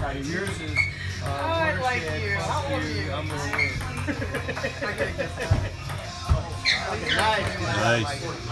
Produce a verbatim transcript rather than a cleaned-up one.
Alright, yours is uh, Oh, I like watershed, you. How old are you? I'm gonna win. I get a gift card. Nice. Nice.